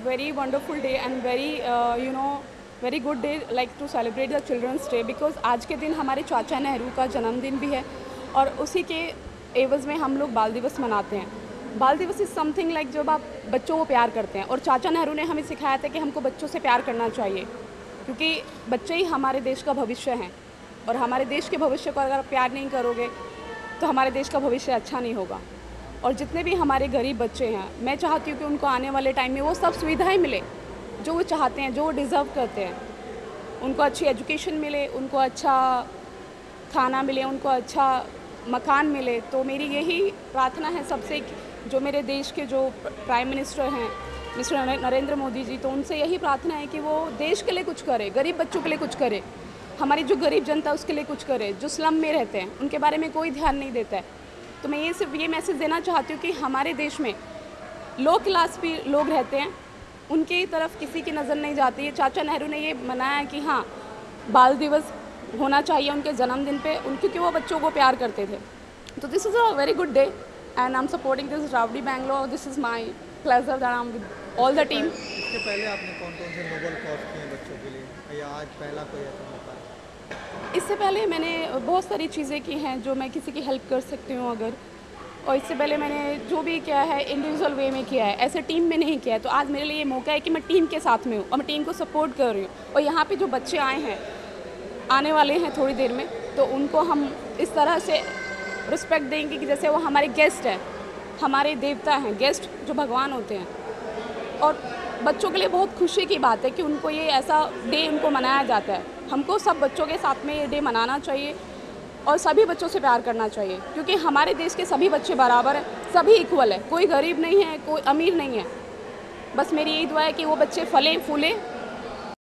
very wonderful day and very very good day like to celebrate the Children's Day because आज के दिन हमारे चाचा नेहरू का जन्मदिन भी है और उसी के एवज़ में हम लोग बाल दिवस मनाते हैं। बाल दिवस इज़ समथिंग लाइक जब आप बच्चों को प्यार करते हैं और चाचा नेहरू ने हमें सिखाया था कि हमको बच्चों से प्यार करना चाहिए क्योंकि बच्चे ही हमारे देश का भविष्य हैं और हमारे देश के भविष्य को अगर प्यार नहीं करोगे तो हमारे देश का भविष्य अच्छा नहीं होगा। और जितने भी हमारे गरीब बच्चे हैं मैं चाहती हूँ कि उनको आने वाले टाइम में वो सब सुविधाएं मिले जो वो चाहते हैं, जो वो डिज़र्व करते हैं। उनको अच्छी एजुकेशन मिले, उनको अच्छा खाना मिले, उनको अच्छा मकान मिले। तो मेरी यही प्रार्थना है सबसे, जो मेरे देश के जो प्राइम मिनिस्टर हैं मिस्टर नरेंद्र मोदी जी, तो उनसे यही प्रार्थना है कि वो देश के लिए कुछ करे, गरीब बच्चों के लिए कुछ करे, हमारी जो गरीब जनता उसके लिए कुछ करे, जो स्लम में रहते हैं उनके बारे में कोई ध्यान नहीं देता है। तो मैं सिर्फ ये मैसेज देना चाहती हूँ कि हमारे देश में लो क्लास भी लोग रहते हैं, उनकी तरफ किसी की नज़र नहीं जाती है। चाचा नेहरू ने ये मनाया कि हाँ बाल दिवस होना चाहिए उनके जन्मदिन पे, क्योंकि वो बच्चों को प्यार करते थे। तो this is a very good day and I am supporting this rowdy Bangalore. This is my pleasure that I am with all the team. इसके पहले आपने कौन कौन से नोबल कॉज किए हैं बच्चों के लिए, या आज पहला कोई ऐसा मौका है? इससे पहले मैंने बहुत सारी चीज़ें की हैं जो मैं किसी की हेल्प कर सकती हूँ अगर, और इससे पहले मैंने जो भी किया है इंडिविजुअल वे में किया है, ऐसे टीम में नहीं किया है। तो आज मेरे लिए ये मौका है कि मैं टीम के साथ में हूँ और मैं टीम को सपोर्ट कर रही हूँ। और यहाँ पे जो बच्चे आए हैं, आने वाले हैं थोड़ी देर में, तो उनको हम इस तरह से रिस्पेक्ट देंगे कि जैसे वो हमारे गेस्ट हैं, हमारे देवता हैं, गेस्ट जो भगवान होते हैं। और बच्चों के लिए बहुत खुशी की बात है कि उनको ये ऐसा डे उनको मनाया जाता है। हमको सब बच्चों के साथ में ये डे मनाना चाहिए और सभी बच्चों से प्यार करना चाहिए, क्योंकि हमारे देश के सभी बच्चे बराबर हैं, सभी इक्वल है, कोई गरीब नहीं है, कोई अमीर नहीं है। बस मेरी यही दुआ है कि वो बच्चे फले फूले